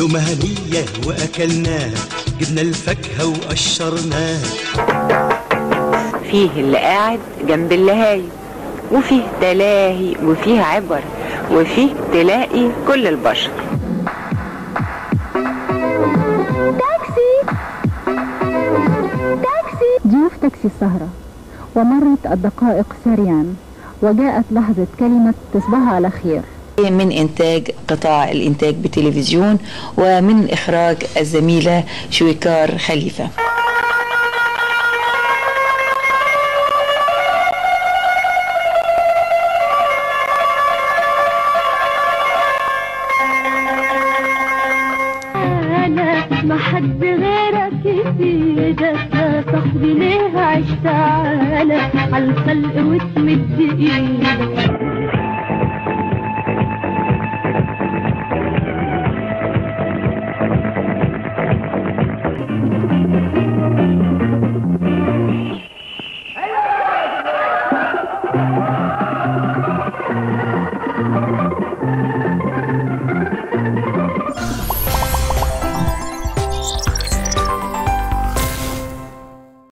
يوم هنية وأكلناها، جبنا الفاكهة وقشرناها. فيه اللي قاعد جنب اللي هايم، وفيه تلاهي وفيه عبر، وفيه تلاقي كل البشر. تاكسي تاكسي. ضيوف تاكسي السهرة، ومرت الدقائق سريعا، وجاءت لحظة كلمة تصبح على خير. من إنتاج قطاع الإنتاج بالتلفزيون، ومن إخراج الزميلة شويكار خليفة. أنا ما حد غيرك يفيدك يا صاحبي، ليه عشت على الخلق وتمد إيدك.